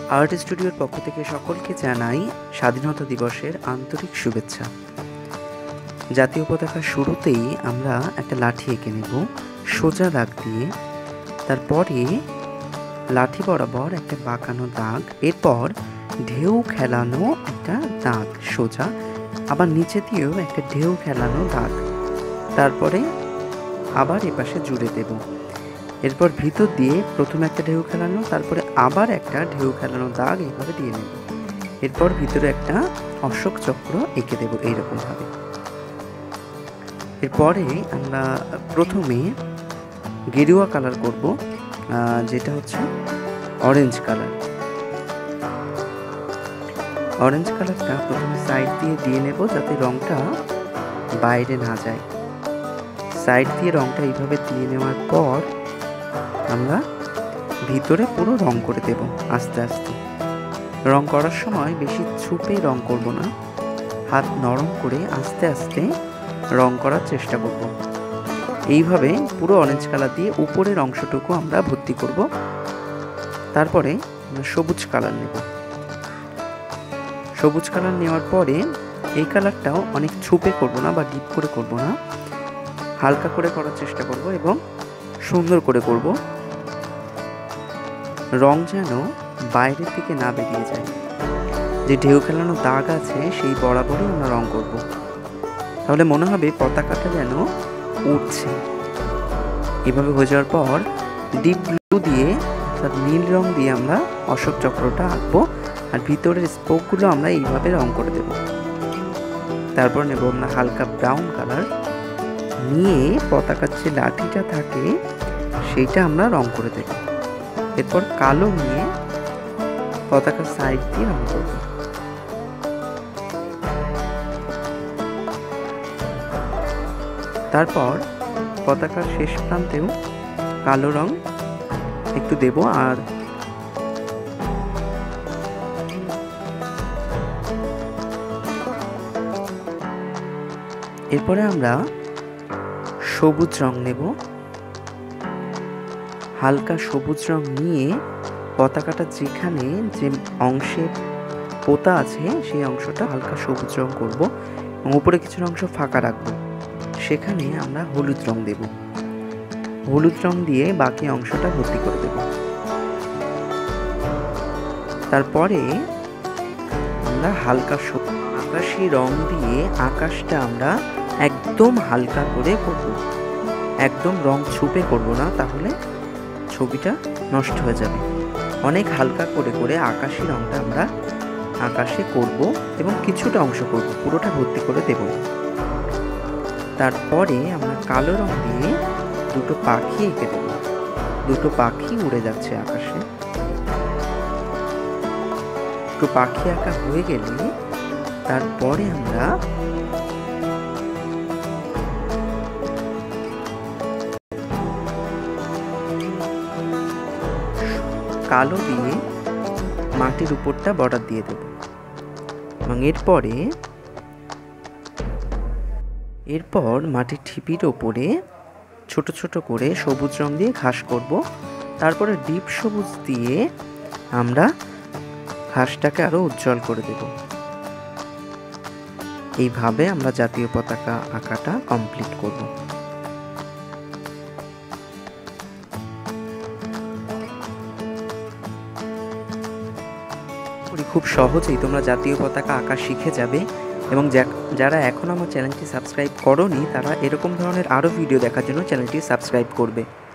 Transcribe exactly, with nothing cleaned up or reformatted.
Art স্টুডিওর পক্ষ থেকে সকলকে জানাই স্বাধীনতা দিবসের আন্তরিক শুভেচ্ছা। জাতীয় পতাকার শুরুতেই আমরা একটা লাঠি এঁকে নেব সোজা দাগ দিয়ে, তারপরে লাঠি বরাবর একটা বাঁকানো দাগ, এরপর ঢেউ খেলানো একটা দাগ সোজা, আবার নিচে দিয়েও একটা ঢেউ খেলানো দাগ, তারপরে আবার এপাশে জুড়ে দেব। এরপর ভিতর দিয়ে প্রথমে একটা ঢেউ খেলানো, তারপরে আবার একটা ঢেউ খেলানো দাগ এইভাবে দিয়ে নেব। এরপর ভিতরে একটা অশোক চক্র এঁকে দেব এইরকমভাবে। এরপরে আমরা প্রথমে গেরুয়া কালার করব, যেটা হচ্ছে অরেঞ্জ কালার। অরেঞ্জ কালারটা প্রথমে সাইড দিয়ে দিয়ে নেব যাতে রঙটা বাইরে না যায়। সাইড দিয়ে রঙটা এইভাবে দিয়ে নেওয়ার পর আমরা ভিতরে পুরো রং করে দেব আস্তে আস্তে। রং করার সময় বেশি ছুপে রং করব না, হাত নরম করে আস্তে আস্তে রং করার চেষ্টা করব। এইভাবে পুরো অরেঞ্জ কালার দিয়ে উপরের অংশটুকু আমরা ভর্তি করব। তারপরে আমরা সবুজ কালার নেব। সবুজ কালার নেওয়ার পরে এই কালারটাও অনেক ছুপে করব না বা ডিপ করে করব না, হালকা করে করার চেষ্টা করব এবং সুন্দর করে করব। রং যেন বাইরের দিকে না বেরিয়ে যায়। যে ঢেউ খেলানো দাগ আছে সেই বরাবরই আমরা রং করব, তাহলে মনে হবে পতাকাটা যেন উঠছে। এভাবে হয়ে যাওয়ার পর ডিপ ব্লু দিয়ে অর্থাৎ নীল রং দিয়ে আমরা অশোক চক্রটা আঁকবো, আর ভিতরের স্পোকগুলো আমরা এইভাবে রং করে দেব। তারপর নেব আমরা হালকা ব্রাউন কালার, নিয়ে পতাকার যে লাঠিটা থাকে সেইটা আমরা রং করে দেব। এরপর কালো নিয়ে পতাকার সাইড দিয়ে রং করব। তারপর পতাকার শেষ প্রান্তেও কালো রং একটু দেব। আর এরপরে আমরা সবুজ রং নেব। হালকা সবুজ রং নিয়ে পতাকাটা যেখানে যে অংশে পোতা আছে সেই অংশটা হালকা সবুজ রং করব এবং উপরে কিছু অংশ ফাঁকা রাখবো। সেখানে আমরা হলুদ রং দেব। হলুদ রং দিয়ে বাকি অংশটা ভর্তি করে দেব। তারপরে আমরা হালকা আকাশি রং দিয়ে আকাশটা আমরা একদম হালকা করে করব, একদম রং ছুপে করব না, তাহলে ছবিটা নষ্ট হয়ে যাবে। অনেক হালকা করে করে আকাশি রংটা আমরা আকাশে করব এবং কিছুটা অংশ করব, পুরোটা ভর্তি করে দেব। তারপরে আমরা কালো রং দিয়ে দুটো পাখি এঁকে দেব। দুটো পাখি উড়ে যাচ্ছে আকাশে। দুটো পাখি আঁকা হয়ে গেলে তারপরে আমরা কালো দিয়ে মাটির উপরটা বর্ডার দিয়ে দেব এবং এরপরে এরপর মাটির ঠিপির ওপরে ছোট ছোট করে সবুজ রং দিয়ে ঘাস করব। তারপরে ডিপ সবুজ দিয়ে আমরা ঘাসটাকে আরো উজ্জ্বল করে দেব। এইভাবে আমরা জাতীয় পতাকা আঁকাটা কমপ্লিট করব। খুব সহজেই তোমরা জাতীয় পতাকা আঁকা শিখে যাবে এবং যারা এখন আমার চ্যানেলটি সাবস্ক্রাইব করোনি তারা এরকম ধরনের আরও ভিডিও দেখার জন্য চ্যানেলটি সাবস্ক্রাইব করবে।